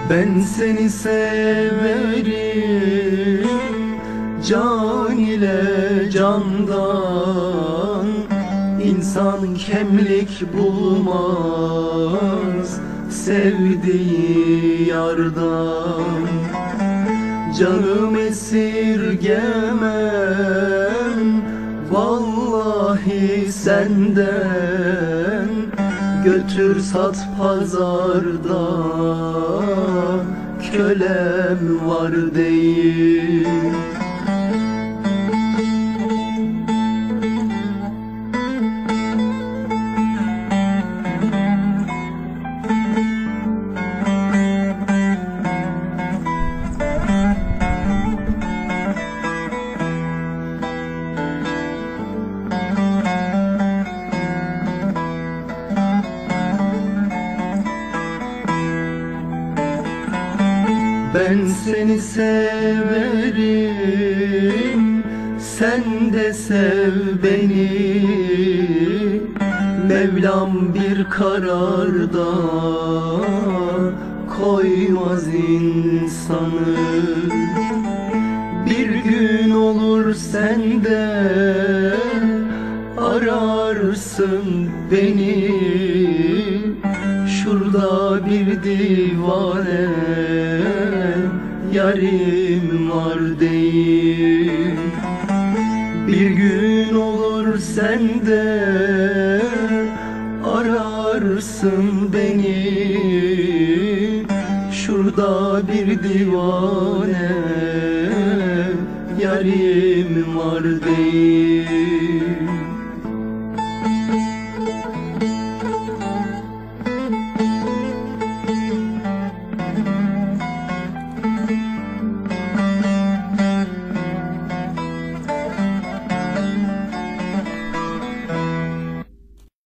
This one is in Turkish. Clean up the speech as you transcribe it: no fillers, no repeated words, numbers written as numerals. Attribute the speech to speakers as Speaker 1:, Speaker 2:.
Speaker 1: Ben seni severim can ile candan. İnsan kemlik bulmaz sevdiği yardan. Canım esirgemem vallahi senden. Götür sat pazarda, kölem var değil. Ben seni severim, sen de sev beni. Mevlam bir kararda koymaz insanı. Bir gün olur sen de ararsın beni. Şurada bir divane yarim var değil. Bir gün olur sen de ararsın beni. Şurada bir divane yarim var değil.